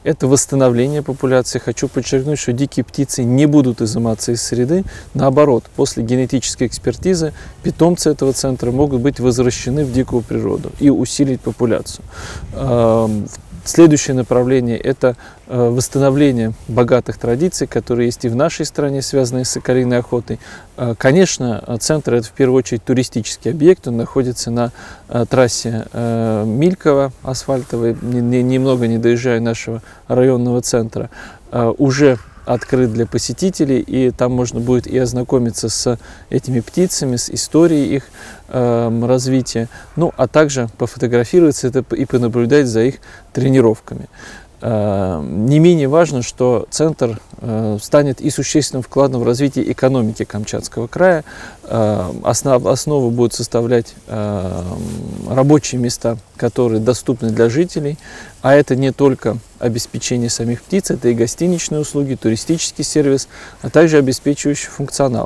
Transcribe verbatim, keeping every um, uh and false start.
это восстановление популяции. Хочу подчеркнуть, что дикие птицы не будут изыматься из среды. Наоборот, после генетической экспертизы питомцы этого центра могут быть возвращены в дикую природу и усилить популяцию. Следующее направление – это восстановление богатых традиций, которые есть и в нашей стране, связанные с соколиной охотой. Конечно, центр – это в первую очередь туристический объект, он находится на трассе Мильково, асфальтовой, немного не доезжая нашего районного центра. Уже открыт для посетителей, и там можно будет и ознакомиться с этими птицами, с историей их э, развития, ну, а также пофотографироваться это и понаблюдать за их тренировками. Э, не менее важно, что центр э, станет и существенным вкладом в развитие экономики Камчатского края. Э, основ, основу будут составлять э, рабочие места, которые доступны для жителей, а это не только обеспечение самих птиц, это и гостиничные услуги, туристический сервис, а также обеспечивающий функционал.